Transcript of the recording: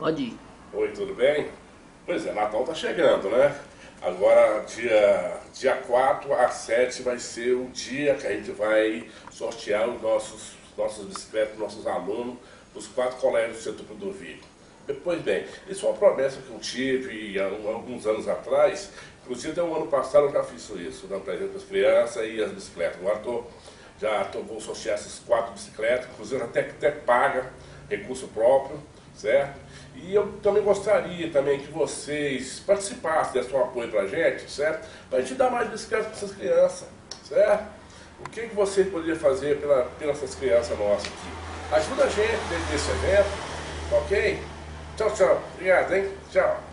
Pode ir. Oi, tudo bem? Pois é, Natal tá chegando, né? Agora, dia 4 a 7 vai ser o dia que a gente vai sortear os nossas bicicletas, nossos alunos, dos 4 colégios do setor Clodovil. Pois bem, isso é uma promessa que eu tive há alguns anos atrás. Inclusive, até o ano passado eu já fiz isso, dando presente para as crianças e as bicicletas. Agora vou sortear essas 4 bicicletas, inclusive até paga, recurso próprio, certo? E eu também gostaria também que vocês participassem, dessem um apoio para a gente, certo? Para a gente dar mais bicicletas para essas crianças, certo? O que vocês poderiam fazer pelas crianças nossas aqui? Ajuda a gente dentro desse evento, ok? Tchau, tchau. Obrigado, hein? Tchau.